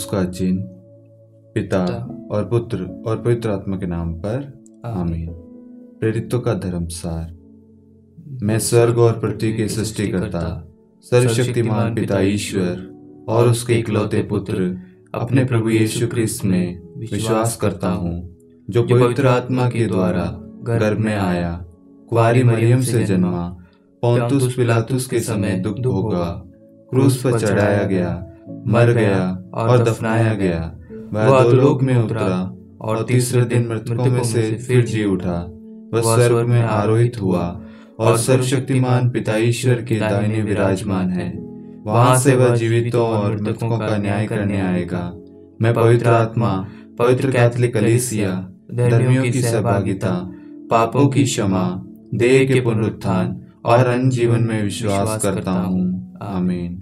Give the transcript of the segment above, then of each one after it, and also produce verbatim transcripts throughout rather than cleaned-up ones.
का चिन्ह पिता और पुत्र और पवित्र आत्मा के नाम पर आमीन। प्रेरितों का धर्मसार। मैं स्वर्ग और पृथ्वी के सृष्टिकर्ता सर्वशक्तिमान पिता ईश्वर और उसके इकलौते पुत्र अपने प्रभु यीशु क्रिस्त में विश्वास करता हूँ, जो पवित्र आत्मा के द्वारा गर्भ में आया, कुंवारी मरियम से जन्मा, पोंतुस पिलातुस के समय दुख भोगा, क्रूस पर चढ़ाया गया, मर गया और दफनाया गया, वह अधोलोक में उतरा और तीसरे दिन मृतकों में से फिर जी उठा। वह स्वर्ग में आरोहित हुआ और सर्वशक्तिमान पिता ईश्वर के दाहिने विराजमान है। वहां से वह जीवितों और मृतकों का न्याय करने आएगा। मैं पवित्र आत्मा, पवित्र कैथोलिक कलीसिया, धर्मियों की सहभागिता, पापों की क्षमा, देह के पुनरुत्थान और अन्य जीवन में विश्वास करता हूँ। आमीन।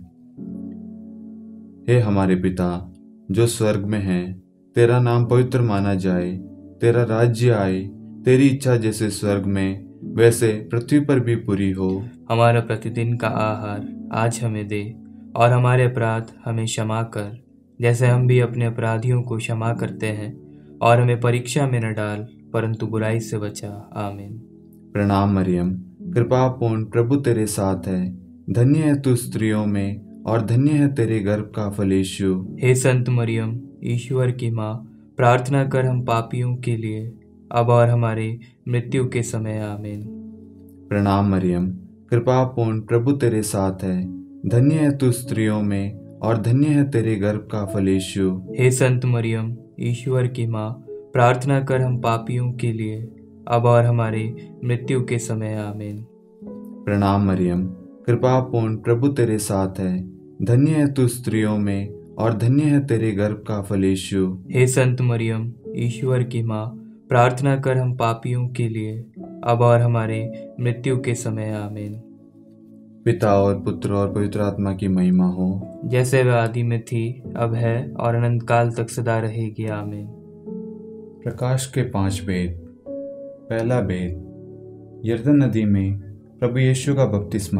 हे हमारे पिता जो स्वर्ग में है, तेरा नाम पवित्र माना जाए, तेरा राज्य आए, तेरी इच्छा जैसे स्वर्ग में वैसे पृथ्वी पर भी पूरी हो। हमारा प्रतिदिन का आहार आज हमें दे, और हमारे अपराध हमें क्षमा कर, जैसे हम भी अपने अपराधियों को क्षमा करते हैं, और हमें परीक्षा में न डाल, परंतु बुराई से बचा। आमीन। प्रणाम मरियम, कृपा पूर्ण प्रभु तेरे साथ है, धन्य है तू स्त्रियों में और धन्य है तेरे गर्भ का फल यीशु। हे संत मरियम, ईश्वर की माँ, प्रार्थना कर हम पापियों के लिए, अब और हमारे मृत्यु के समय। आमीन। प्रणाम मरियम, कृपा पूर्ण प्रभु तेरे साथ है, धन्य है तू स्त्रियों में और धन्य है तेरे गर्भ का फल यीशु। हे संत मरियम, ईश्वर की माँ, प्रार्थना कर हम पापियों के लिए, अब और हमारे मृत्यु के समय। आमीन। प्रणाम मरियम, कृपा पूर्ण प्रभु तेरे साथ है, धन्य है तू स्त्रियों में और धन्य है तेरे गर्भ का फल यीशु। हे संत मरियम, ईश्वर की माँ, प्रार्थना कर हम पापियों के लिए, अब और हमारे मृत्यु के समय। आमीन। पिता और पुत्र और पवित्र आत्मा की महिमा हो, जैसे वह आदि में थी, अब है और अनंत काल तक सदा रहेगी। आमीन। प्रकाश के पांच भेद। पहला भेद, यरदन नदी में प्रभु यीशु का बपतिस्मा।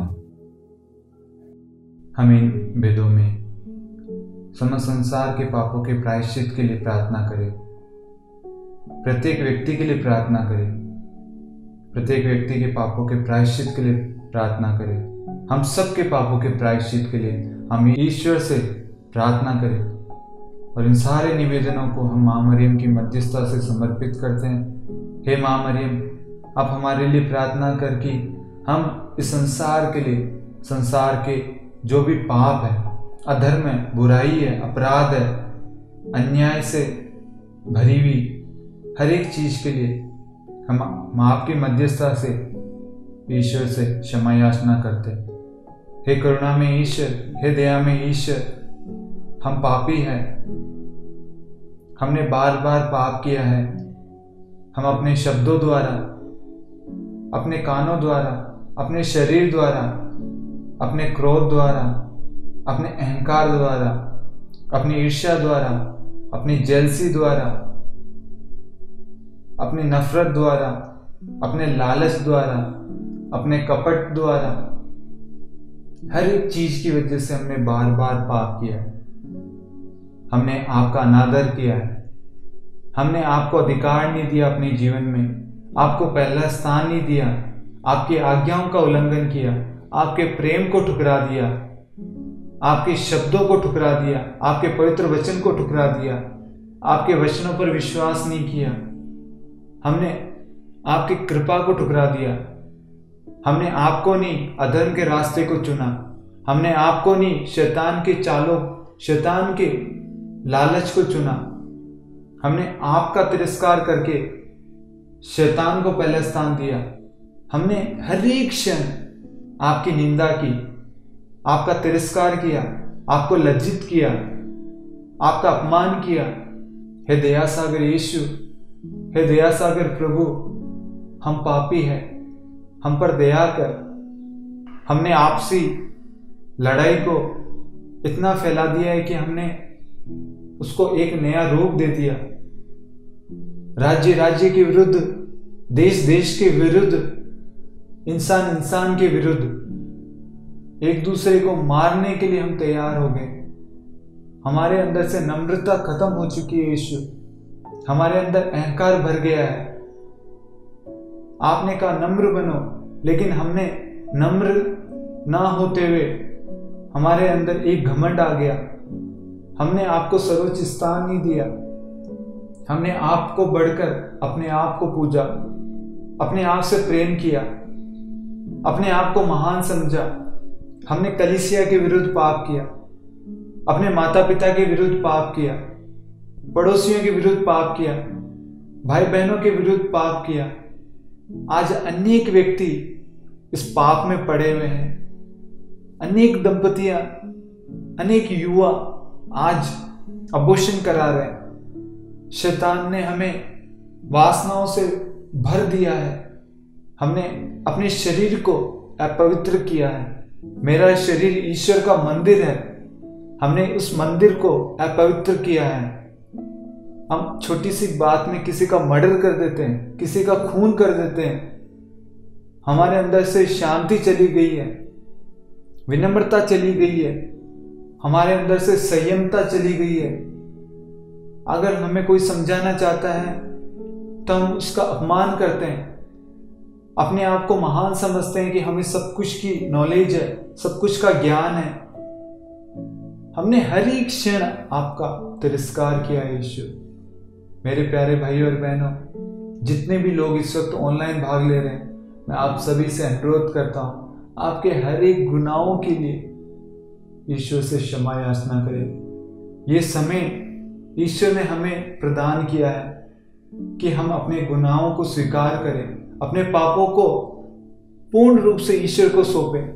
हम इन भेदों में समस्त संसार के पापों के प्रायश्चित के लिए प्रार्थना करें। प्रत्येक व्यक्ति के लिए प्रार्थना करें। प्रत्येक व्यक्ति के पापों के प्रायश्चित के लिए प्रार्थना करें। हम सब के पापों के प्रायश्चित के लिए हम ईश्वर से प्रार्थना करें, और इन सारे निवेदनों को हम माँ मरियम की मध्यस्थता से समर्पित करते हैं। हे माँ मरियम, आप हमारे लिए प्रार्थना कर कि हम इस संसार के लिए, संसार के जो भी पाप है, अधर्म है, बुराई है, अपराध है, अन्याय से भरी हुई हर एक चीज के लिए हम माँ आपकी मध्यस्थता से ईश्वर से क्षमा याचना करते। हे करुणा में ईश्वर, हे दया में ईश्वर, हम पापी हैं, हमने बार बार पाप किया है। हम अपने शब्दों द्वारा, अपने कानों द्वारा, अपने शरीर द्वारा, अपने क्रोध द्वारा, अपने अहंकार द्वारा, अपनी ईर्ष्या द्वारा, अपनी जेलसी द्वारा, अपनी नफरत द्वारा, अपने लालच द्वारा, अपने कपट द्वारा, हर एक चीज की वजह से हमने बार बार पाप किया है। हमने आपका अनादर किया है। हमने आपको अधिकार नहीं दिया अपने जीवन में, आपको पहला स्थान नहीं दिया, आपकी आज्ञाओं का उल्लंघन किया, आपके प्रेम को ठुकरा दिया, आपके शब्दों को ठुकरा दिया, आपके पवित्र वचन को ठुकरा दिया, आपके वचनों पर विश्वास नहीं किया। हमने आपकी कृपा को ठुकरा दिया। हमने आपको नहीं अधर्म के रास्ते को चुना। हमने आपको नहीं शैतान के चालों, शैतान के लालच को चुना। हमने आपका तिरस्कार करके शैतान को पहला स्थान दिया। हमने हर एक क्षण आपकी निंदा की, आपका तिरस्कार किया, आपको लज्जित किया, आपका अपमान किया। हे दया सागर यीशु, हे दया सागर प्रभु, हम पापी हैं, हम पर दया कर। हमने आपसी लड़ाई को इतना फैला दिया है कि हमने उसको एक नया रूप दे दिया। राज्य राज्य के विरुद्ध, देश देश के विरुद्ध, इंसान इंसान के विरुद्ध, एक दूसरे को मारने के लिए हम तैयार हो गए। हमारे अंदर से नम्रता खत्म हो चुकी है यीशु। हमारे अंदर अहंकार भर गया है। आपने कहा नम्र बनो, लेकिन हमने नम्र ना होते हुए हमारे अंदर एक घमंड आ गया। हमने आपको सर्वोच्च स्थान नहीं दिया। हमने आपको बढ़कर अपने आप को पूजा, अपने आप से प्रेम किया, अपने आप को महान समझा। हमने कलीसिया के विरुद्ध पाप किया, अपने माता पिता के विरुद्ध पाप किया, पड़ोसियों के विरुद्ध पाप किया, भाई बहनों के विरुद्ध पाप किया। आज अनेक व्यक्ति इस पाप में पड़े हुए हैं। अनेक दंपतियां, अनेक युवा आज अबॉर्शन करा रहे हैं। शैतान ने हमें वासनाओं से भर दिया है। हमने अपने शरीर को अपवित्र किया है। मेरा शरीर ईश्वर का मंदिर है। हमने उस मंदिर को अपवित्र किया है। हम छोटी सी बात में किसी का मर्डर कर देते हैं, किसी का खून कर देते हैं। हमारे अंदर से शांति चली गई है, विनम्रता चली गई है, हमारे अंदर से संयमता चली गई है। अगर हमें कोई समझाना चाहता है तो हम उसका अपमान करते हैं, अपने आप को महान समझते हैं कि हमें सब कुछ की नॉलेज है, सब कुछ का ज्ञान है। हमने हर एक क्षण आपका तिरस्कार किया है यीशु। मेरे प्यारे भाई और बहनों, जितने भी लोग इस वक्त ऑनलाइन भाग ले रहे हैं, मैं आप सभी से अनुरोध करता हूं, आपके हर एक गुनाहों के लिए ईश्वर से क्षमा याचना करें। ये समय ईश्वर ने हमें प्रदान किया है कि हम अपने गुनाहों को स्वीकार करें, अपने पापों को पूर्ण रूप से ईश्वर को सौंपें।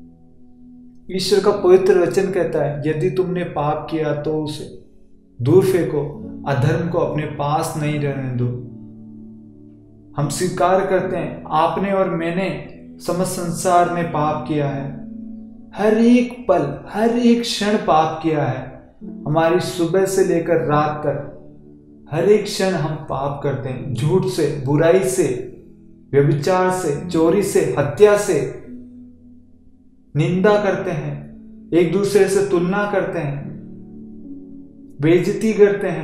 ईश्वर का पवित्र वचन कहता है, यदि तुमने पाप किया तो उसे दूर फेंको, अधर्म को अपने पास नहीं रहने दो। हम स्वीकार करते हैं, आपने और मैंने समस्त संसार में पाप किया है। हर एक पल, हर एक क्षण पाप किया है। हमारी सुबह से लेकर रात तक हर एक क्षण हम पाप करते हैं। झूठ से, बुराई से, व्यभिचार से, चोरी से, हत्या से, निंदा करते हैं, एक दूसरे से तुलना करते हैं, बेइज्जती करते हैं,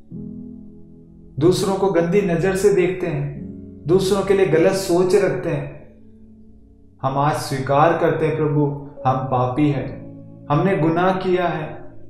दूसरों को गंदी नजर से देखते हैं, दूसरों के लिए गलत सोच रखते हैं। हम आज स्वीकार करते हैं, प्रभु हम पापी हैं, हमने गुनाह किया है,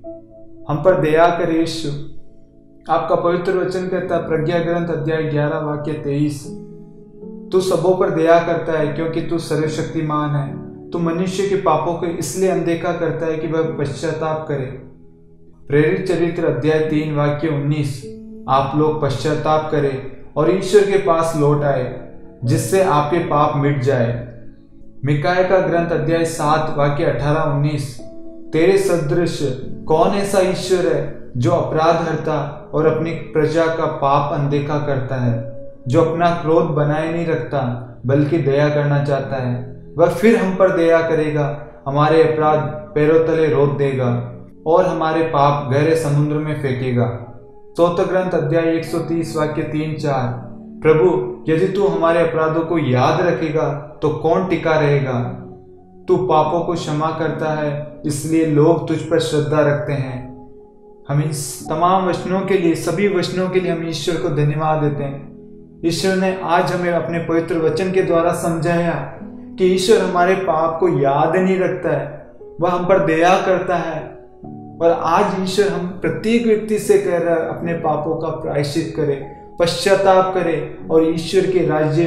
हम पर दया करे यीशु। आपका पवित्र वचन कहता है, प्रज्ञा ग्रंथ अध्याय ग्यारह वाक्य तेईस, तू सबों पर दया करता है क्योंकि तू सर्वशक्तिमान है। तू मनुष्य के पापों को इसलिए अनदेखा करता है कि वह पश्चाताप करे। प्रेरित चरित्र अध्याय तीन वाक्य उन्नीस, आप लोग पश्चाताप करें और ईश्वर के पास लौट आए जिससे आपके पाप मिट जाए। मिकाया का ग्रंथ अध्याय सात वाक्य अठारह उन्नीस, तेरे सदृश कौन ऐसा ईश्वर है जो अपराध हरता और अपनी प्रजा का पाप अनदेखा करता है, जो अपना क्रोध बनाए नहीं रखता बल्कि दया करना चाहता है। वह फिर हम पर दया करेगा, हमारे अपराध पैरों तले रोक देगा और हमारे पाप गहरे समुद्र में फेंकेगा। स्तोत्र ग्रंथ अध्याय एक सौ तीस वाक्य तीन चार, प्रभु यदि तू हमारे अपराधों को याद रखेगा तो कौन टिका रहेगा। तू पापों को क्षमा करता है, इसलिए लोग तुझ पर श्रद्धा रखते हैं। हम इस तमाम वचनों के लिए, सभी वचनों के लिए हम ईश्वर को धन्यवाद देते हैं। ईश्वर ने आज हमें अपने पवित्र वचन के द्वारा समझाया कि ईश्वर हमारे पाप को याद नहीं रखता है, वह हम पर दया करता है। और आज ईश्वर हम प्रत्येक व्यक्ति से कह रहा है, अपने पापों का प्रायश्चित करे, पश्चाताप करे और ईश्वर के राज्य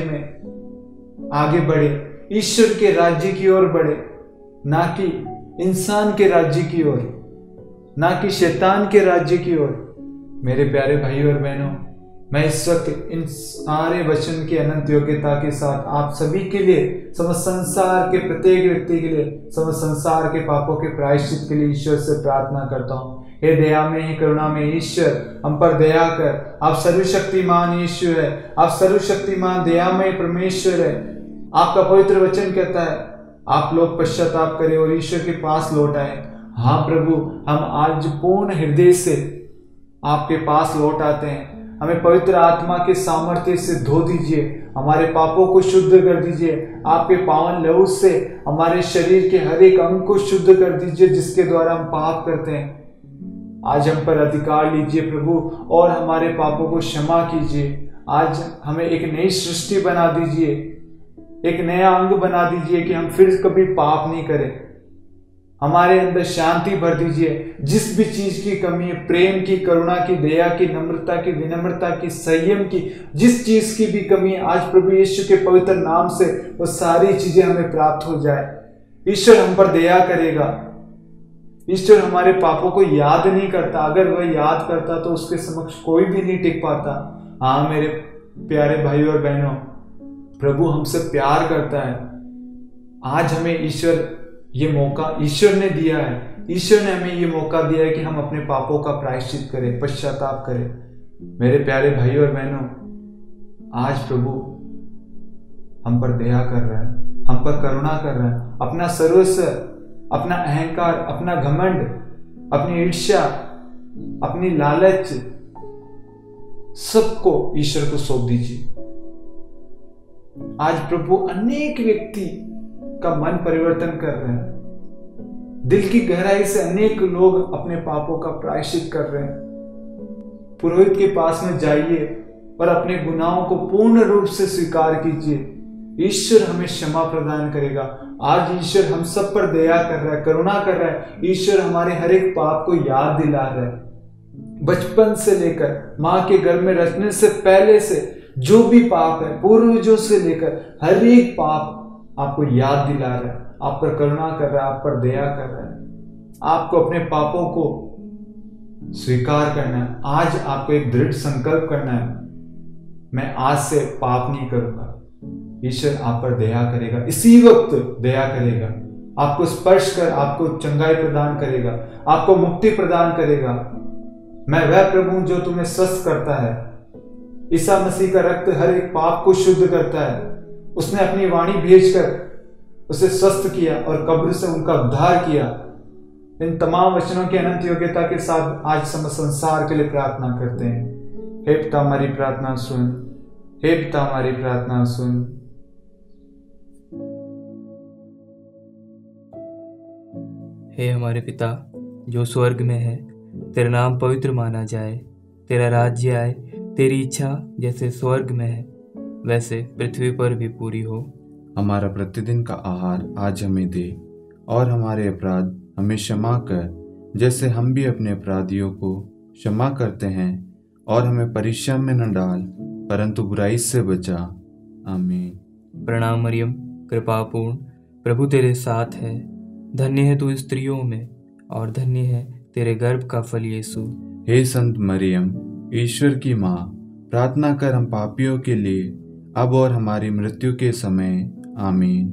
में आगे बढ़े, ईश्वर के राज्य की ओर बढ़े, ना कि इंसान के राज्य की ओर, ना कि शैतान के राज्य की ओर। मेरे प्यारे भाइयों और बहनों, मैं इस वक्त इन सारे वचन की अनंत योग्यता के साथ आप सभी के लिए, समस्त संसार के प्रत्येक व्यक्ति के लिए, समस्त संसार के पापों के प्रायश्चित के लिए ईश्वर से प्रार्थना करता हूँ। हे दया में, ही करुणा में ईश्वर, हम पर दया कर। आप सर्वशक्तिमान ईश्वर है, आप सर्वशक्तिमान दयामय परमेश्वर है। आपका पवित्र वचन कहता है, आप लोग पश्चाताप करें और ईश्वर के पास लौट आए। हाँ प्रभु, हम आज पूर्ण हृदय से आपके पास लौट आते हैं। हमें पवित्र आत्मा के सामर्थ्य से धो दीजिए, हमारे पापों को शुद्ध कर दीजिए। आपके पावन लहू से हमारे शरीर के हर एक अंग को शुद्ध कर दीजिए जिसके द्वारा हम पाप करते हैं। आज हम पर अधिकार लीजिए प्रभु और हमारे पापों को क्षमा कीजिए। आज हमें एक नई सृष्टि बना दीजिए, एक नया अंग बना दीजिए कि हम फिर कभी पाप नहीं करें। हमारे अंदर शांति भर दीजिए। जिस भी चीज की कमी है, प्रेम की, करुणा की, दया की, नम्रता की, विनम्रता की, संयम की, जिस चीज की भी कमी है, आज प्रभु यीशु के पवित्र नाम से वो सारी चीजें हमें प्राप्त हो जाए। ईश्वर हम पर दया करेगा। ईश्वर हमारे पापों को याद नहीं करता। अगर वह याद करता तो उसके समक्ष कोई भी नहीं टिक पाता। हाँ मेरे प्यारे भाइयों और बहनों, प्रभु हमसे प्यार करता है। आज हमें ईश्वर ये मौका ईश्वर ने दिया है। ईश्वर ने हमें ये मौका दिया है कि हम अपने पापों का प्रायश्चित करें, पश्चाताप करें। मेरे प्यारे भाइयों और बहनों, आज प्रभु हम पर दया कर रहा है, हम पर करुणा कर रहा है। अपना सर्वस्व, अपना अहंकार, अपना घमंड, अपनी ईर्ष्या, अपनी लालच, सबको ईश्वर को सौंप दीजिए। आज प्रभु अनेक व्यक्ति का मन परिवर्तन कर रहे हैं। दिल की गहराई से अनेक लोग अपने पापों का प्रायश्चित कर रहे हैं। पुरोहित के पास में जाइए और अपने गुनाहों को पूर्ण रूप से स्वीकार कीजिए। ईश्वर हमें क्षमा प्रदान करेगा। आज ईश्वर हम सब पर दया कर रहा है, करुणा कर रहा है। ईश्वर हमारे हर एक पाप को याद दिला रहा है। बचपन से लेकर मां के गर्भ में रचने से पहले से जो भी पाप है, पूर्वजों से लेकर हर एक पाप आपको याद दिला रहा है, आप पर करुणा कर रहा है, आप पर दया कर रहा है। आपको अपने पापों को स्वीकार करना है। आज आपको एक दृढ़ संकल्प करना है, मैं आज से पाप नहीं करूंगा। ईश्वर आप पर दया करेगा, इसी वक्त दया करेगा। आपको स्पर्श कर आपको चंगाई प्रदान करेगा, आपको मुक्ति प्रदान करेगा। मैं वह प्रभु हूं जो तुम्हें स्वस्थ करता है। ईसा मसीह का रक्त हर एक पाप को शुद्ध करता है। उसने अपनी वाणी भेजकर उसे स्वस्थ किया और कब्र से उनका उद्धार किया। इन तमाम वचनों की अनंत योग्यता के साथ आज समस्त संसार के लिए प्रार्थना करते हैं। हे पिता हमारी प्रार्थना सुन, हे पिता हमारी प्रार्थना सुन। हे हमारे पिता जो स्वर्ग में है, तेरा नाम पवित्र माना जाए। तेरा राज्य आए, तेरी इच्छा जैसे स्वर्ग में है वैसे पृथ्वी पर भी पूरी हो। हमारा प्रतिदिन का आहार आज हमें दे और हमारे अपराध हमें क्षमा कर, जैसे हम भी अपने अपराधियों को क्षमा करते हैं, और हमें परीक्षा में न डाल परंतु बुराई से बचा। आमीन। प्रणाम मरियम, कृपापूर्ण, प्रभु तेरे साथ है। धन्य है तू स्त्रियों में और धन्य है तेरे गर्भ का फल यीशु। हे संत मरियम, ईश्वर की माँ, प्रार्थना कर हम पापियों के लिए अब और हमारी मृत्यु के समय। आमीन।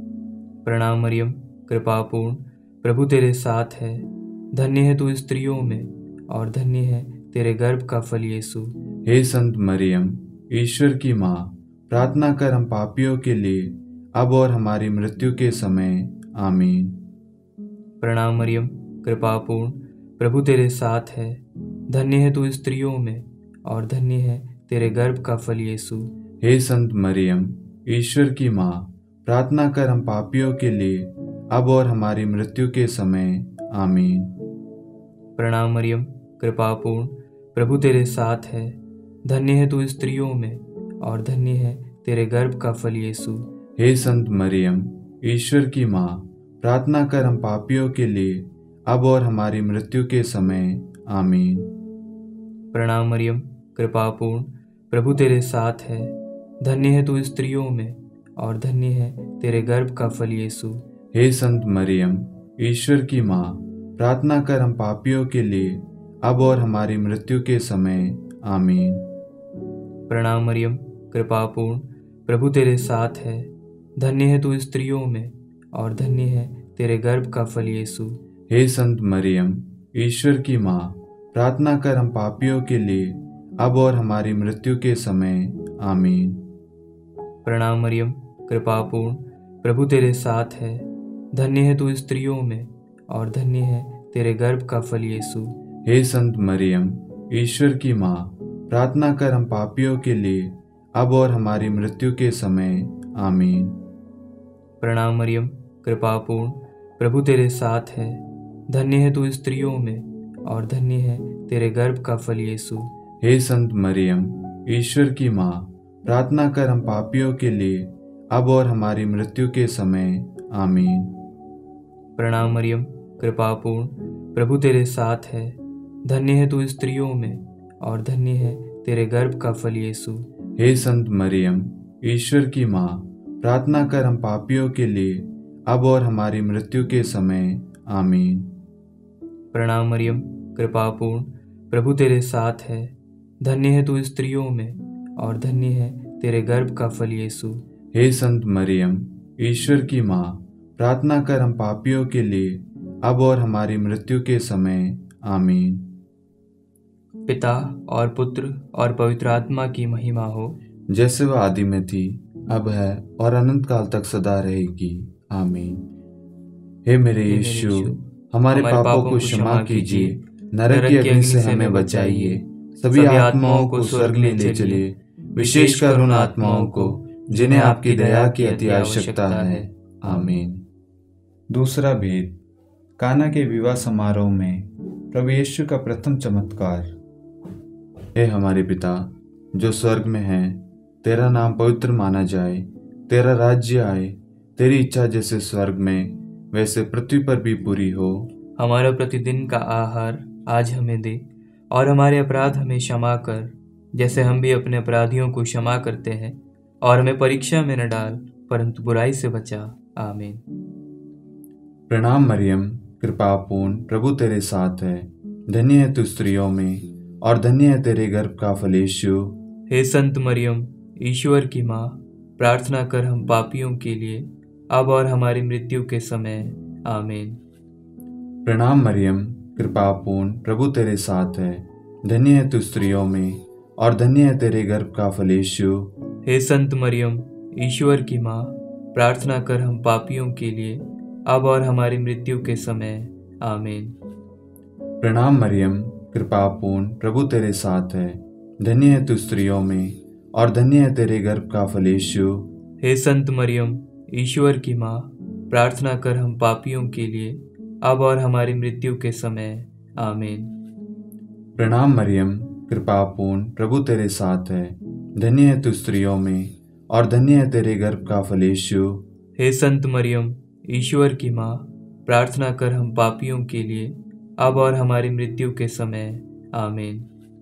प्रणाम मरियम, कृपापूर्ण, प्रभु तेरे साथ है। धन्य है तू स्त्रियों में और धन्य है तेरे गर्भ का फल यीशु। हे संत मरियम, ईश्वर की माँ, प्रार्थना कर हम पापियों के लिए अब और हमारी मृत्यु के समय। आमीन। प्रणाम मरियम, कृपापूर्ण, प्रभु तेरे साथ है। धन्य है तू स्त्रियों में और धन्य है तेरे गर्भ का फल यीशु। हे संत मरियम, ईश्वर की माँ, प्रार्थना कर हम पापियों के लिए अब और हमारी मृत्यु के समय। आमीन। प्रणाम मरियम, कृपापूर्ण, प्रभु तेरे साथ है। धन्य है तू स्त्रियों में और धन्य है तेरे गर्भ का फल यीशु। हे संत मरियम, ईश्वर की माँ, प्रार्थना कर हम पापियों के लिए अब और हमारी मृत्यु के समय। आमीन। प्रणाम मरियम, कृपापूर्ण, प्रभु तेरे साथ है। धन्य है तू स्त्रियों में और धन्य है तेरे गर्भ का फल यीशु। हे संत मरियम, ईश्वर की माँ, प्रार्थना कर हम पापियों के लिए अब और हमारी मृत्यु के समय। आमीन। प्रणाम मरियम, कृपापूर्ण, प्रभु तेरे साथ है। धन्य है तू स्त्रियों में और धन्य है तेरे गर्भ का फल यीशु। हे संत मरियम, ईश्वर की माँ, प्रार्थना कर हम पापियों के लिए अब और हमारी मृत्यु के समय। आमीन। प्रणाम मरियम, कृपापूर्ण, प्रभु तेरे साथ है। धन्य है तू स्त्रियों में और धन्य है तेरे गर्भ का फल यीशु। हे संत मरियम, ईश्वर की माँ, प्रार्थना कर हम पापियों के लिए अब और हमारी मृत्यु के समय। आमीन। प्रणाम मरियम, कृपापूर्ण, प्रभु तेरे साथ है। धन्य है तू स्त्रियों में और धन्य है तेरे गर्भ का फल यीशु। हे संत मरियम, ईश्वर की माँ, प्रार्थना कर हम पापियों के लिए अब और हमारी मृत्यु के समय। आमीन। प्रणाम मरियम, कृपापूर्ण, प्रभु तेरे साथ है। धन्य है तू स्त्रियों में और धन्य है तेरे गर्भ का फल यीशु। हे संत मरियम, ईश्वर की माँ, प्रार्थना कर हम पापियों के लिए अब और हमारी मृत्यु के समय। आमीन। प्रणाम मरियम, कृपापूर्ण, प्रभु तेरे साथ है। धन्य है तू स्त्रियों में और धन्य है तेरे गर्भ का फल यीशु। हे संत मरियम, ईश्वर की माँ, प्रार्थना कर हम पापियों के लिए अब और हमारी मृत्यु के समय। आमीन। पिता और पुत्र और पवित्र आत्मा की महिमा हो, जैसे वह आदि में थी, अब है और अनंत काल तक सदा रहेगी। आमीन। हे मेरे यीशु, हमारे पापों को क्षमा कीजिए, नरक की अग्नि से हमें बचाइए, सभी आत्माओं को स्वर्ग में ले चलिए, विशेषकर उन आत्माओं को जिन्हें आपकी दया की अति आवश्यकता है। आमीन। दूसरा भेद, काना के विवाह समारोह में प्रभु यीशु का प्रथम चमत्कार। हे हमारे पिता जो स्वर्ग में है, तेरा नाम पवित्र माना जाए, तेरा राज्य आए, तेरी इच्छा जैसे स्वर्ग में वैसे पृथ्वी पर भी पूरी हो। हमारा प्रतिदिन का आहार आज हमें दे और हमारे अपराध हमें क्षमा कर, जैसे हम भी अपने अपराधियों को क्षमा करते हैं, और हमें परीक्षा में न डाल परंतु बुराई से बचा। आमीन। प्रणाम मरियम, कृपापूर्ण, प्रभु तेरे साथ है। धन्य है तू स्त्रियों में और धन्य है तेरे गर्भ का फल यीशु। हे संत मरियम, ईश्वर की माँ, प्रार्थना कर हम पापियों के लिए अब और हमारी मृत्यु के समय। आमीन। प्रणाम मरियम, कृपापूर्ण, प्रभु तेरे साथ है। धन्य है तू स्त्रियों में और धन्य है तेरे गर्भ का फल यीशु। हे संत मरियम, ईश्वर की माँ, प्रार्थना कर हम पापियों के लिए अब और हमारी मृत्यु के समय। आमीन। प्रणाम मरियम, कृपापूर्ण, प्रभु तेरे साथ है। धन्य है तू स्त्रियों में और धन्य है तेरे गर्भ का फल यीशु। हे संत मरियम, ईश्वर की माँ, प्रार्थना कर हम पापियों के लिए अब और हमारी मृत्यु के समय। आमीन। प्रणाम मरियम, कृपापूर्ण, प्रभु तेरे साथ है। धन्य है तू स्त्रियों में और धन्य है तेरे गर्भ का फल यीशु। हे संत मरियम, ईश्वर की माँ, प्रार्थना कर हम पापियों के लिए अब और हमारी मृत्यु के समय। आमीन।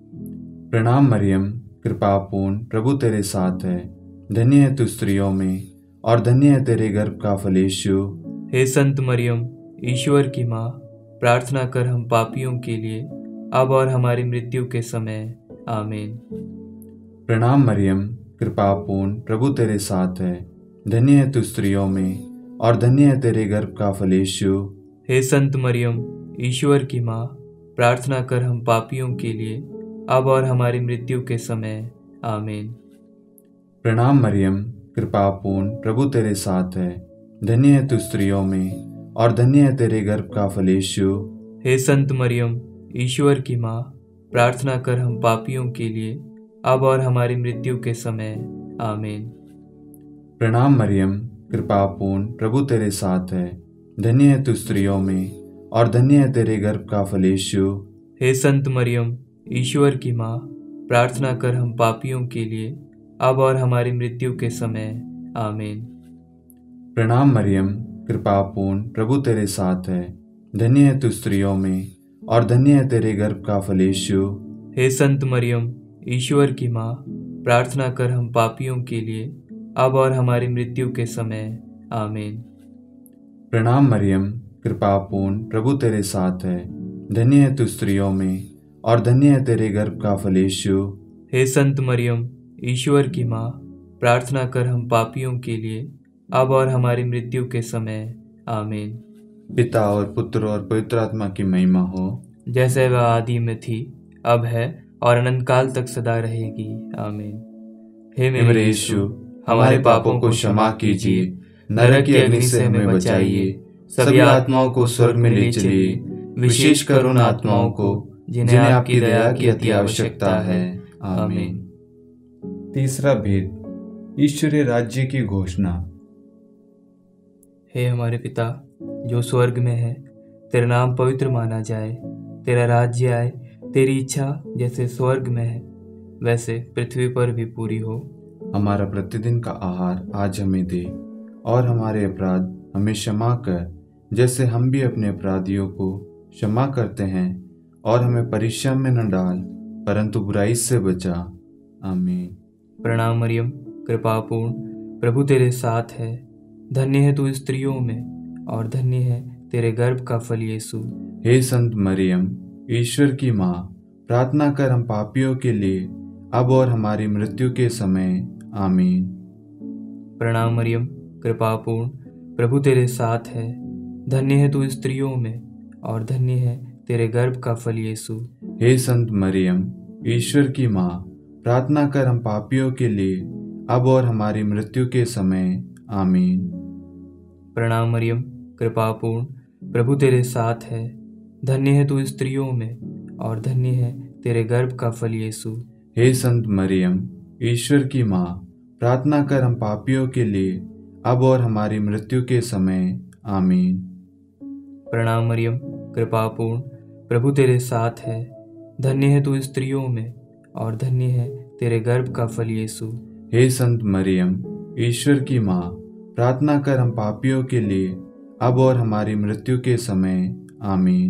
प्रणाम मरियम, कृपापूर्ण, प्रभु तेरे साथ है। धन्य है तू स्त्रियों में और धन्य है तेरे गर्भ का फल यीशु। हे संत मरियम, ईश्वर की माँ, प्रार्थना कर हम पापियों के लिए अब और हमारी मृत्यु के समय। आमीन। प्रणाम मरियम, कृपापूर्ण, प्रभु तेरे साथ है। धन्य है तू स्त्रियों में और धन्य है तेरे गर्भ का फल यीशु। हे संत मरियम, ईश्वर की माँ, प्रार्थना कर हम पापियों के लिए अब और हमारी मृत्यु के समय। आमीन। प्रणाम मरियम, कृपापूर्ण, प्रभु तेरे साथ है। धन्य है तू स्त्रियों में और धन्य है तेरे गर्भ का फल यीशु। हे संत मरियम, ईश्वर की माँ, प्रार्थना कर हम पापियों के लिए अब और हमारी मृत्यु के समय। आमीन। प्रणाम मरियम, कृपापूर्ण, प्रभु तेरे साथ है। धन्य है तू स्त्रियों में और धन्य है तेरे गर्भ का फल यीशु। हे संत मरियम, ईश्वर की माँ, प्रार्थना कर हम पापियों के लिए अब और हमारी मृत्यु के समय। आमीन। प्रणाम मरियम, कृपापूर्ण, प्रभु तेरे साथ है। धन्य है तू स्त्रियों में और धन्य है तेरे गर्भ का फल यीशु। हे संत मरियम, ईश्वर की माँ, प्रार्थना कर हम पापियों के लिए अब और हमारी मृत्यु के समय। आमीन। प्रणाम मरियम, कृपापूर्ण, प्रभु तेरे साथ है। धन्य है तू स्त्रियों में और धन्य है तेरे गर्भ का फल यीशु। हे संत मरियम, ईश्वर की माँ, प्रार्थना कर हम पापियों के लिए अब और हमारी मृत्यु के समय। आमीन। पिता और पुत्र और पवित्र आत्मा की महिमा हो, जैसे वह आदि में थी, अब है और अनंत काल तक सदा रहेगी। आमीन। हे मेरे यीशु, हमारे पापों को क्षमा कीजिए, नरक की अग्नि से हमें बचाइए, सभी आत्माओं को स्वर्ग में ले चलिए, विशेषकर उन आत्माओं को जिन्हें आपकी दया की अति आवश्यकता है। आमीन। तीसरा भेद, ईश्वरीय राज्य की घोषणा। हे हमारे पिता जो स्वर्ग में है, तेरा नाम पवित्र माना जाए, तेरा राज्य आए, तेरी इच्छा जैसे स्वर्ग में है वैसे पृथ्वी पर भी पूरी हो। हमारा प्रतिदिन का आहार आज हमें दे, और हमारे अपराध हमें क्षमा कर जैसे हम भी अपने अपराधियों को क्षमा करते हैं, और हमें परीक्षा में न डाल परंतु बुराई से बचा। आमीन। प्रणाम मरियम, कृपा पूर्ण, प्रभु तेरे साथ है। धन्य है तू स्त्रियों में और धन्य है तेरे गर्भ का फल यीशु। हे संत मरियम, ईश्वर की माँ, प्रार्थना कर हम पापियों के लिए अब और हमारी मृत्यु के समय। आमीन। प्रणाम मरियम, कृपा पूर्ण, प्रभु तेरे साथ है। धन्य है तू स्त्रियों में और धन्य है तेरे गर्भ का फल यीशु। हे संत मरियम, ईश्वर की माँ, प्रार्थना कर हम पापियों के लिए अब और हमारी मृत्यु के समय। आमीन। प्रणाम मरियम, कृपा पूर्ण, प्रभु तेरे साथ है। धन्य है तू स्त्रियों में और धन्य है तेरे गर्भ का फल यीशु। हे संत मरियम, ईश्वर की माँ, प्रार्थना कर हम पापियों के लिए अब और हमारी मृत्यु के समय। आमीन। प्रणाम मरियम, कृपा पूर्ण, प्रभु तेरे साथ है। धन्य है तू स्त्रियों में और धन्य है तेरे गर्भ का फल यीशु। हे संत मरियम, ईश्वर की माँ, प्रार्थना कर हम पापियों के लिए अब और हमारी मृत्यु के समय। आमीन।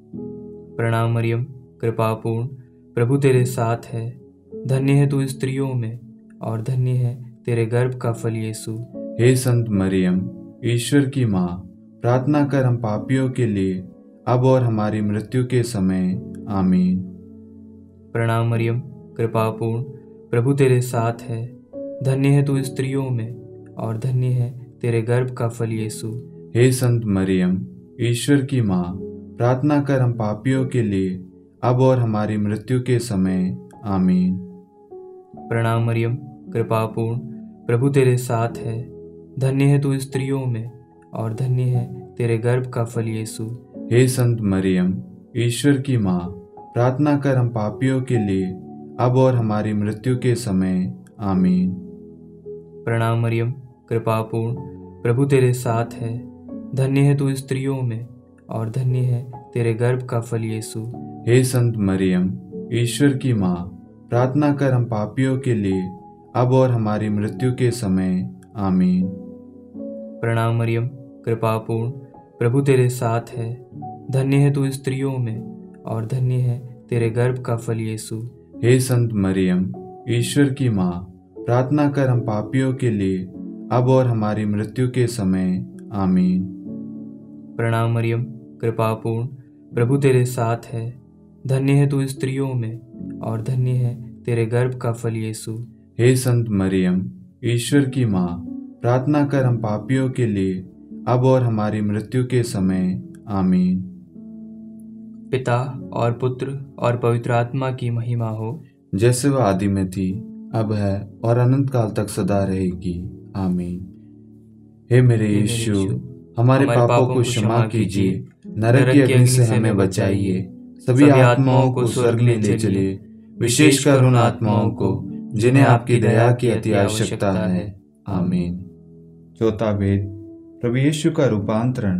प्रणाम मरियम, कृपा पूर्ण, प्रभु तेरे साथ है। धन्य है तू स्त्रियों में और धन्य है तेरे गर्भ का फल यीशु। हे संत मरियम, ईश्वर की माँ, प्रार्थना कर हम पापियों के लिए अब और हमारी मृत्यु के समय। आमीन। प्रणाम मरियम, कृपा पूर्ण, प्रभु तेरे साथ है। धन्य है तू स्त्रियों में और धन्य है तेरे गर्भ का फल यीशु। हे संत मरियम, ईश्वर की माँ, प्रार्थना कर हम पापियों के लिए अब और हमारी मृत्यु के समय। आमीन। प्रणाम मरियम, कृपा पूर्ण, प्रभु तेरे साथ है। धन्य है तू स्त्रियों में और धन्य है तेरे गर्भ का फल यीशु। हे संत मरियम, ईश्वर की माँ, प्रार्थना कर हम पापियों के लिए अब और हमारी मृत्यु के समय। आमीन। प्रणाम मरियम, कृपा पूर्ण, प्रभु तेरे साथ है। धन्य है तू स्त्रियों में और धन्य है तेरे गर्भ का फल यीशु। हे संत मरियम, ईश्वर की माँ, प्रार्थना कर हम पापियों के लिए अब और हमारी मृत्यु के समय। आमीन। प्रणाम मरियम, कृपा पूर्ण, प्रभु तेरे साथ है। धन्य है तू स्त्रियों में और धन्य है तेरे गर्भ का फल यीशु। हे संत मरियम, ईश्वर की माँ, प्रार्थना कर हम पापियों के लिए अब और हमारी मृत्यु के समय। आमीन। प्रणाम मरियम, कृपा पूर्ण, प्रभु तेरे साथ है। धन्य है तू स्त्रियों में और धन्य है तेरे गर्भ का फल यीशु। हे संत मरियम, ईश्वर की माँ, प्रार्थना कर हम पापियों के लिए अब और हमारी मृत्यु के समय। आमीन। पिता और पुत्र और पवित्र आत्मा की महिमा हो, जैसे वह आदि में थी, अब है और अनंत काल तक सदा रहेगी। आमीन। हे मेरे यीशु, हमारे पापों को क्षमा कीजिए, नरक की अग्नि से हमें बचाइए, सभी आत्माओं को स्वर्ग में ले चलिए, विशेषकर उन आत्माओं को जिन्हें आपकी दया की अति आवश्यकता है। आमीन। चौथा वेद, प्रभु यीशु का रूपांतरण।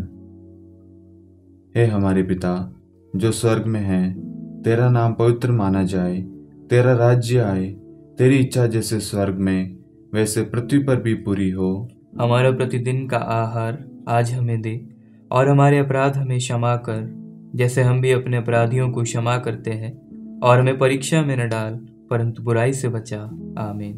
हे हमारे पिता जो स्वर्ग में है, तेरा नाम पवित्र माना जाए, तेरा राज्य आए, तेरी इच्छा जैसे स्वर्ग में वैसे पृथ्वी पर भी पूरी हो। हमारा प्रतिदिन का आहार आज हमें दे, और हमारे अपराध हमें क्षमा कर जैसे हम भी अपने अपराधियों को क्षमा करते हैं, और हमें परीक्षा में न डाल परंतु बुराई से बचा। आमीन।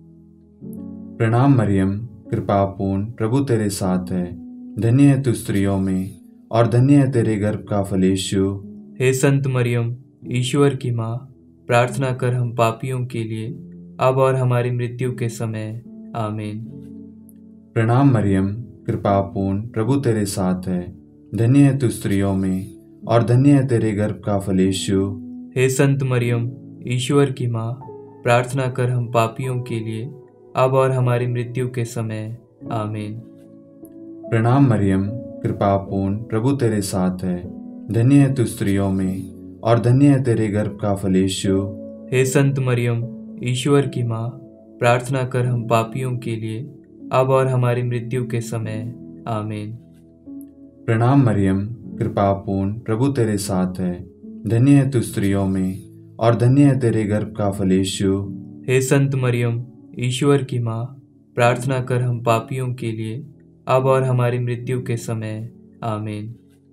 प्रणाम मरियम, कृपा पूर्ण, प्रभु तेरे साथ है। धन्य है तू स्त्रियों में और धन्य है तेरे गर्भ का फल यीशु। हे संत मरियम, ईश्वर की माँ, प्रार्थना कर हम पापियों के लिए अब और हमारी मृत्यु के समय। आमीन। प्रणाम मरियम, कृपा पूर्ण, प्रभु तेरे साथ है। धन्य है तू स्त्रियों में और धन्य है तेरे गर्भ का फल यीशु। हे संत मरियम, ईश्वर की माँ, प्रार्थना कर हम पापियों के लिए अब और हमारी मृत्यु के समय। आमीन। प्रणाम मरियम, कृपा पूर्ण, प्रभु तेरे साथ है। धन्य है तू स्त्रियों में और धन्य है तेरे गर्भ का फल यीशु। हे संत मरियम, ईश्वर की माँ, प्रार्थना कर हम पापियों के लिए अब और हमारी मृत्यु के समय। आमीन। प्रणाम मरियम, कृपा पूर्ण, प्रभु तेरे साथ है। धन्य है तू स्त्रियों में, और धन्य है तेरे गर्भ का फल यीशु। हे संत मरियम, ईश्वर की माँ, प्रार्थना कर हम पापियों के लिए, अब और हमारी मृत्यु के समय। आमीन।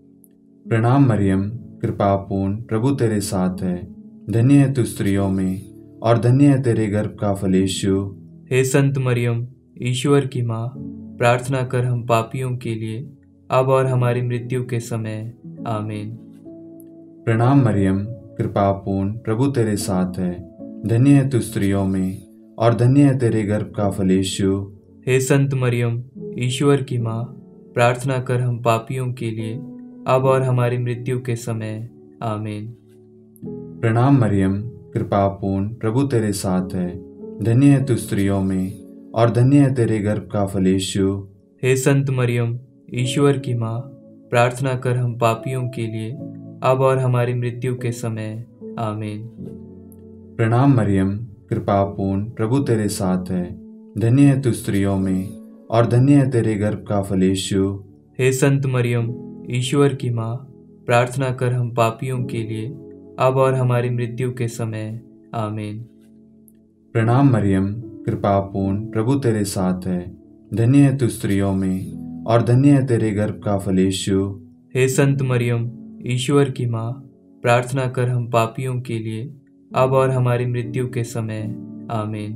प्रणाम मरियम, कृपा पूर्ण, प्रभु तेरे साथ है। धन्य है तू स्त्रियों में, और धन्य है तेरे गर्भ का फल यीशु। हे संत मरियम, ईश्वर की माँ, प्रार्थना कर हम पापियों के लिए, अब और हमारी मृत्यु के समय। आमीन। प्रणाम मरियम, कृपा पूर्ण, प्रभु तेरे साथ है। धन्य है तू स्त्रियों में, और धन्य है तेरे गर्भ का फल यीशु। हे संत मरियम, ईश्वर की माँ, प्रार्थना कर हम पापियों के लिए, अब और हमारी मृत्यु के समय। आमीन। प्रणाम मरियम, कृपा पूर्ण, प्रभु तेरे साथ है। धन्य है तू स्त्रियों में, और धन्य है तेरे गर्भ का फल यीशु। हे संत मरियम, ईश्वर की माँ, प्रार्थना कर हम पापियों के लिए, अब और हमारी मृत्यु के समय। आमीन। प्रणाम मरियम, कृपा पूर्ण, प्रभु तेरे साथ है। धन्य है तू स्त्रियों में, और धन्य है तेरे गर्भ का फल यीशु। हे संत मरियम, ईश्वर की माँ, प्रार्थना कर हम पापियों के लिए, अब और हमारी मृत्यु के समय। आमीन। प्रणाम मरियम, कृपा पूर्ण, प्रभु तेरे साथ है। धन्य है तू स्त्रियों में, और धन्य है तेरे गर्भ का फल यीशु। हे संत मरियम, ईश्वर की माँ, प्रार्थना कर हम पापियों के लिए, अब और हमारी मृत्यु के समय। आमीन।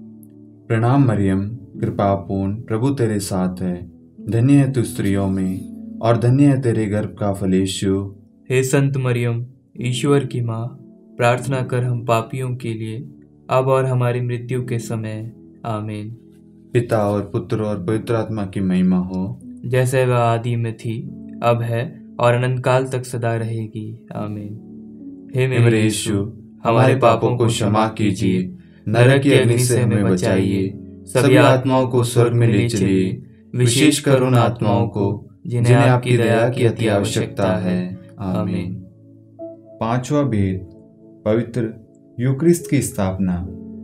प्रणाम मरियम, कृपा पूर्ण, प्रभु तेरे साथ है। धन्य है तू स्त्रियों में, और धन्य है तेरे गर्भ का फल यीशु। हे संत मरियम, ईश्वर की माँ, प्रार्थना कर हम पापियों के लिए, अब और हमारी मृत्यु के समय। आमीन। पिता और पुत्र और पवित्र आत्मा की महिमा हो, जैसे वह आदि में थी, अब है, और अनंत काल तक सदा रहेगी। आमीन। हे मेरे यीशु, हमारे पापों को क्षमा कीजिए, नरक की अग्नि से हमें बचाइए, सभी आत्माओं को स्वर्ग में ले चलिए, विशेषकर उन आत्माओं को जिन्हें आपकी दया की अति आवश्यकता है। आमीन। पांचवा भेद, पवित्र यूक्रिस्ट की स्थापना।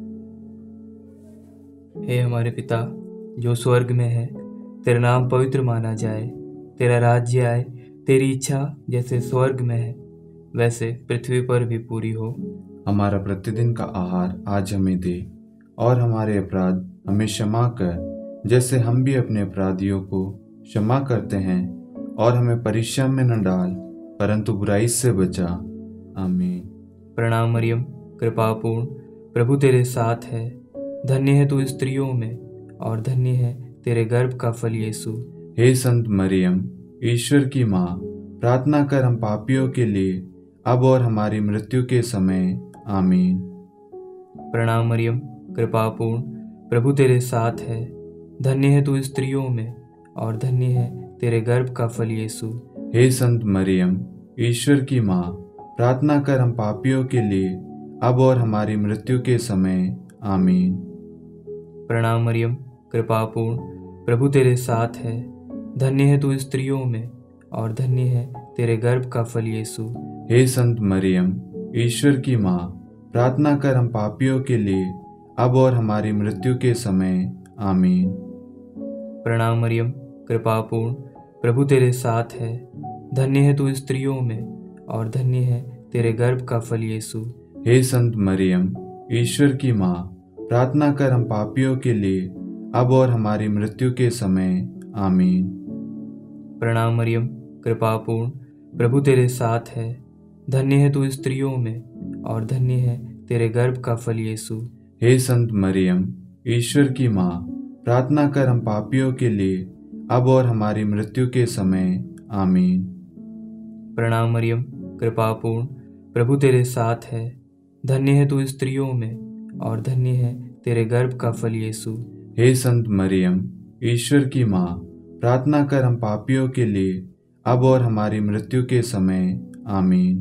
हे हमारे पिता जो स्वर्ग में है, तेरा नाम पवित्र माना जाए, तेरा राज्य आए, तेरी इच्छा जैसे स्वर्ग में है वैसे पृथ्वी पर भी पूरी हो। हमारा प्रतिदिन का आहार आज हमें दे, और हमारे अपराध हमें क्षमा कर, जैसे हम भी अपने अपराधियों को क्षमा करते हैं, और हमें परीक्षा में न डाल, परंतु बुराई से बचा। आमीन। प्रणाम मरियम, कृपा पूर्ण, प्रभु तेरे साथ है। धन्य है तू स्त्रियों में, और धन्य है तेरे गर्भ का फल यीशु। हे संत मरियम, ईश्वर की माँ, प्रार्थना कर हम पापियों के लिए, अब और हमारी मृत्यु के समय। आमीन। प्रणाम मरियम, कृपा पूर्ण, प्रभु तेरे साथ है। धन्य है तू स्त्रियों में, और धन्य है तेरे गर्भ का फल यीशु। हे संत मरियम, ईश्वर की माँ, प्रार्थना कर हम पापियों के लिए, अब और हमारी मृत्यु के समय। आमीन। प्रणाम मरियम, कृपा पूर्ण, प्रभु तेरे साथ है। धन्य है तू स्त्रियों में, और धन्य है तेरे गर्भ का फल यीशु। हे संत मरियम, ईश्वर की माँ, प्रार्थना कर हम पापियों के लिए, अब और हमारी मृत्यु के समय। आमीन। प्रणाम मरियम, कृपा पूर्ण, प्रभु तेरे साथ है। धन्य है तू स्त्रियों में, और धन्य है तेरे गर्भ का फल यीशु। हे संत मरियम, ईश्वर की माँ, प्रार्थना कर हम पापियों के लिए, अब और हमारी मृत्यु के समय। आमीन। प्रणाम मरियम, कृपा पूर्ण, प्रभु तेरे साथ है। धन्य है तू स्त्रियों में, और धन्य है तेरे गर्भ का फल यीशु। हे संत मरियम, ईश्वर की माँ, प्रार्थना कर हम पापियों के लिए, अब और हमारी मृत्यु के समय। आमीन। प्रणाम मरियम, कृपा पूर्ण, प्रभु तेरे साथ है। धन्य है तू स्त्रियों में, और धन्य है तेरे गर्भ का फल यीशु। हे संत मरियम, ईश्वर की माँ, प्रार्थना कर हम पापियों के लिए, अब और हमारी मृत्यु के समय। आमीन।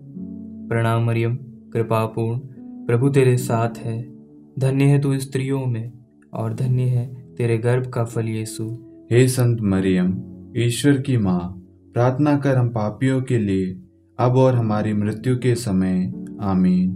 प्रणाम मरियम, कृपा पूर्ण, प्रभु तेरे साथ है। धन्य है तू स्त्रियों में, और धन्य है तेरे गर्भ का फल यीशु। हे संत मरियम, ईश्वर की माँ, प्रार्थना कर हम पापियों के लिए, अब और हमारी मृत्यु के समय। आमीन।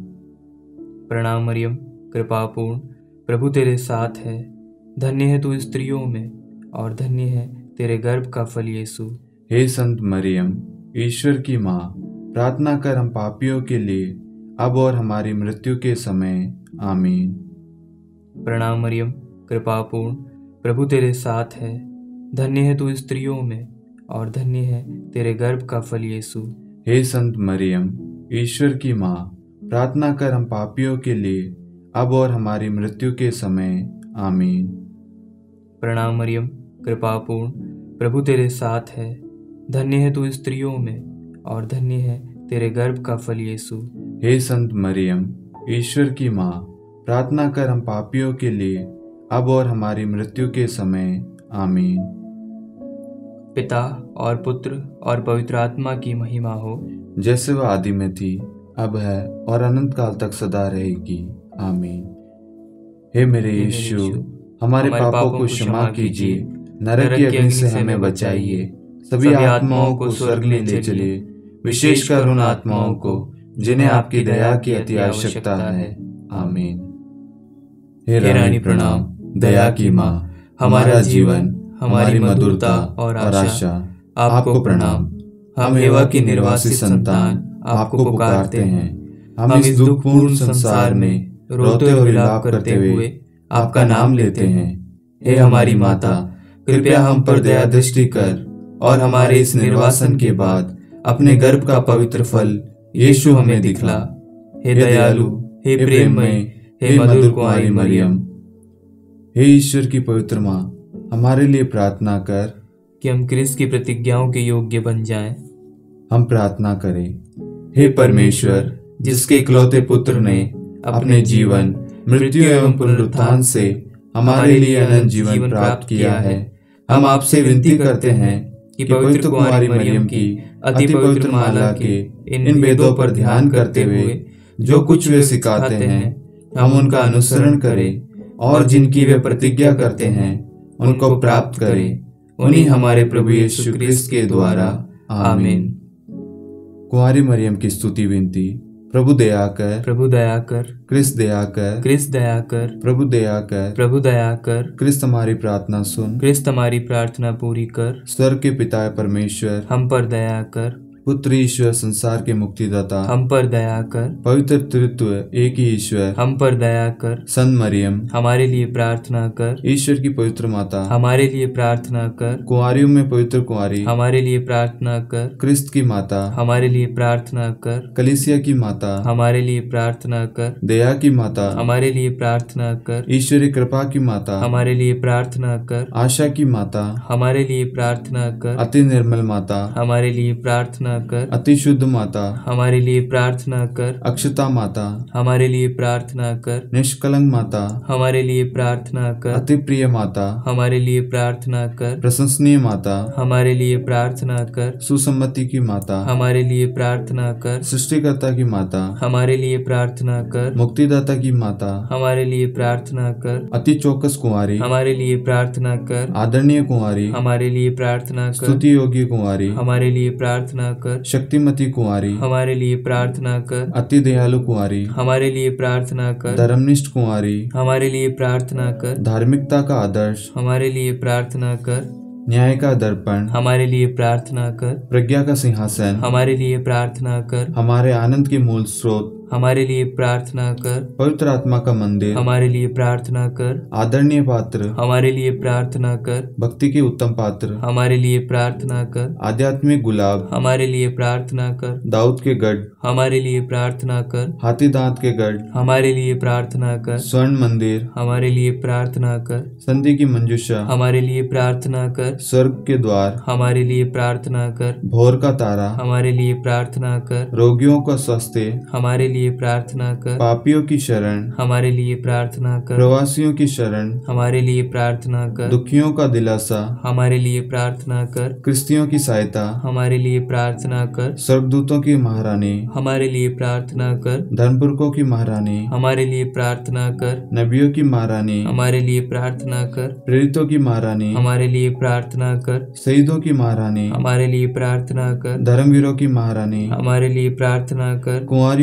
प्रणाम मरियम, कृपा पूर्ण, प्रभु तेरे साथ है। धन्य है तू स्त्रियों में, और धन्य है तेरे गर्भ का फल यीशु। हे संत मरियम, ईश्वर की माँ, प्रार्थना कर हम पापियों के लिए अब और हमारी मृत्यु के समय आमीन। प्रणाम मरियम, कृपापूर्ण, प्रभु तेरे साथ है। धन्य है तू स्त्रियों में और धन्य है तेरे गर्भ का फल यीशु। हे संत मरियम, ईश्वर की माँ, प्रार्थना कर हम पापियों के लिए अब और हमारी मृत्यु के समय आमीन। प्रणाम मरियम, कृपापूर्ण, प्रभु तेरे साथ है। धन्य है तू स्त्रियों में और धन्य है तेरे गर्भ का फल यीशु। हे संत मरियम, ईश्वर की माँ, प्रार्थना कर हम पापियों के लिए अब और हमारी मृत्यु के समय आमीन। पिता और पुत्र और पवित्र आत्मा की महिमा हो, जैसे वह आदि में थी, अब है और अनंत काल तक सदा रहेगी आमीन। हे मेरे यीशु, हमारे पापों को क्षमा कीजिए, नरक की अग्नि से हमें बचाइए, सभी आत्माओं को स्वर्ग में ले चलिए, विशेषकर उन आत्माओं को जिन्हें आपकी दया की अति आवश्यकता है आमीन। हे रानी प्रणाम, दया की माँ, हमारा जीवन, हमारी मधुरता और आशा आपको प्रणाम। हम एवा की निर्वासित संतान आपको पुकारते हैं। हम इस दुखपूर्ण संसार में रोते और विलाप करते हुए आपका नाम लेते हैं। हे हमारी माता, कृपया हम पर दया दृष्टि कर और हमारे इस निर्वासन के बाद अपने गर्भ का पवित्र फल यीशु हमें दिखला। हे दयालु, हे प्रेममय, हे मधुर कुंवारी मरियम, हे ईश्वर की पवित्र माँ, हमारे लिए प्रार्थना कर कि हम क्रिस्त की प्रतिज्ञाओं के योग्य बन जाएं। हम प्रार्थना करें। हे परमेश्वर, जिसके इकलौते पुत्र ने अपने जीवन, मृत्यु एवं पुनरुत्थान से हमारे लिए अनंत जीवन प्राप्त किया है, हम आपसे विनती करते हैं कि पवित्र कुंवारी मरियम की अति पवित्र माला के इन वेदों पर ध्यान करते हुए जो कुछ वे सिखाते हैं, हम उनका अनुसरण करें और जिनकी वे प्रतिज्ञा करते हैं उनको प्राप्त करें। उन्हीं हमारे प्रभु यीशु क्रिस्त के द्वारा आमीन। कुंवारी मरियम की स्तुति विनती। प्रभु दया कर, प्रभु दया कर, क्रिस्त दया कर, क्रिस्त दया कर, प्रभु दया कर, प्रभु दया कर, क्रिस्त हमारी प्रार्थना सुन, क्रिस्त हमारी प्रार्थना पूरी कर। स्वर्ग के पिता परमेश्वर, हम पर दया कर। पुत्र ईश्वर, संसार के मुक्तिदाता, हम पर दया कर। पवित्र तृत्व एक ही ईश्वर, हम पर दया कर। संत मरियम, हमारे लिए प्रार्थना कर। ईश्वर की पवित्र माता, हमारे लिए प्रार्थना कर। कुंवारियों में पवित्र कुंवारी, हमारे लिए प्रार्थना कर। क्रिस्त की माता, हमारे लिए प्रार्थना कर। कलीसिया की माता, हमारे लिए प्रार्थना कर। दया की माता, हमारे लिए प्रार्थना कर। ईश्वरी कृपा की माता, हमारे लिए प्रार्थना कर। आशा की माता, हमारे लिए प्रार्थना कर। अति निर्मल माता, हमारे लिए प्रार्थना कर। अति शुद्ध माता, हमारे लिए प्रार्थना कर। अक्षता माता, हमारे लिए प्रार्थना कर। निष्कलंक माता, हमारे लिए प्रार्थना कर। अति प्रिय माता, हमारे लिए प्रार्थना कर। प्रशंसनीय माता, हमारे लिए प्रार्थना कर। सुसम्मति की माता, हमारे लिए प्रार्थना कर। सृष्टिकर्ता की माता, हमारे लिए प्रार्थना कर। मुक्तिदाता की माता, हमारे लिए प्रार्थना कर। अति चौकस कुंवारी, हमारे लिए प्रार्थना कर। आदरणीय कुंवारी, हमारे लिए प्रार्थना कर। स्तुति योग्य कुंवारी, हमारे लिए प्रार्थना कर। शक्तिमती कुंवारी, हमारे लिए प्रार्थना कर। अति दयालु कुंवारी, हमारे लिए प्रार्थना कर। धर्मनिष्ठ कुंवारी, हमारे लिए प्रार्थना कर। धार्मिकता का आदर्श, हमारे लिए प्रार्थना कर। न्याय का दर्पण, हमारे लिए प्रार्थना कर। प्रज्ञा का सिंहासन, हमारे लिए प्रार्थना कर। हमारे आनंद के मूल स्रोत, हमारे लिए प्रार्थना कर। पवित्र आत्मा का मंदिर, हमारे लिए प्रार्थना कर। आदरणीय पात्र, हमारे लिए प्रार्थना कर। भक्ति के उत्तम पात्र, हमारे लिए प्रार्थना कर। आध्यात्मिक गुलाब, हमारे लिए प्रार्थना कर। दाऊद के गढ़, हमारे लिए प्रार्थना कर। हाथी दांत के गढ़, हमारे लिए प्रार्थना कर। स्वर्ण मंदिर, हमारे लिए प्रार्थना कर। संधि की मंजूषा, हमारे लिए प्रार्थना कर। स्वर्ग के द्वार, हमारे लिए प्रार्थना कर। भोर का तारा, हमारे लिए प्रार्थना कर। रोगियों का स्वास्थ्य, हमारे लिए प्रार्थना कर। पापियों की शरण, हमारे लिए प्रार्थना कर। प्रवासियों की शरण, हमारे लिए प्रार्थना कर। दुखियों का दिलासा, हमारे लिए प्रार्थना कर। क्रिस्तियों की सहायता, हमारे लिए प्रार्थना कर। स्वर्गदूतों की महारानी, हमारे लिए प्रार्थना कर। धर्मपुरखों की महारानी, हमारे लिए प्रार्थना कर। नबियों की महारानी, हमारे लिए प्रार्थना कर। प्रेरितों की महारानी, हमारे लिए प्रार्थना कर। शहीदों की महारानी, हमारे लिए प्रार्थना कर। धर्मवीरों की महारानी, हमारे लिए प्रार्थना कर। कुंवारियों की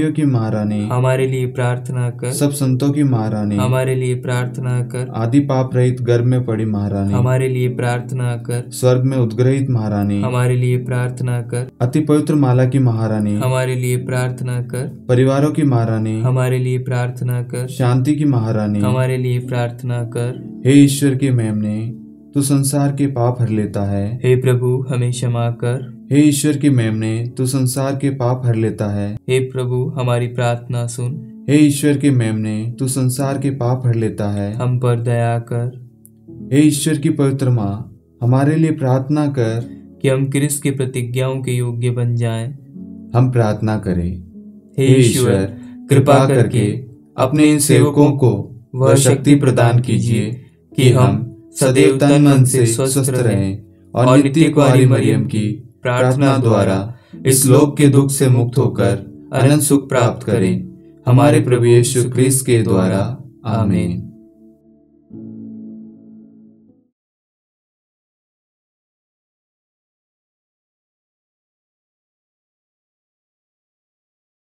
महारानी, हमारे लिए प्रार्थना कर। सब संतों की महारानी, हमारे लिए प्रार्थना कर। आदि पाप रहित गर्भ में पड़ी महारानी, हमारे लिए प्रार्थना कर। स्वर्ग में उद्ग्रहित महारानी, हमारे लिए प्रार्थना कर। अति पवित्र माला की महारानी, हमारे लिए प्रार्थना कर। परिवारों की महारानी, हमारे लिए प्रार्थना कर। शांति की महारानी, हमारे लिए प्रार्थना कर। हे ईश्वर के मेमने, तू संसार के पाप हर लेता है। हे प्रभु हमें क्षमा कर। हे ईश्वर की मेमने, तू संसार के पाप हर लेता है। हे प्रभु हमारी प्रार्थना सुन। हे ईश्वर के मेमने, तू संसार के पाप हर लेता है। हम पर दया कर। हे ईश्वर की पवित्र माँ, हमारे लिए प्रार्थना कर कि हम क्रिस्त की प्रतिज्ञाओं के योग्य बन जाएं। हम प्रार्थना करें। हे ईश्वर कृपा करके अपने इन सेवकों को वह शक्ति प्रदान कीजिए कि हम सदैव तन मन से स्वस्थ रहें और नित्य कुंवारी मरियम की प्रार्थना द्वारा इस लोक के दुख से मुक्त होकर अनंत सुख प्राप्त करें। हमारे प्रभु यीशु क्रिस्त के द्वारा। आमीन।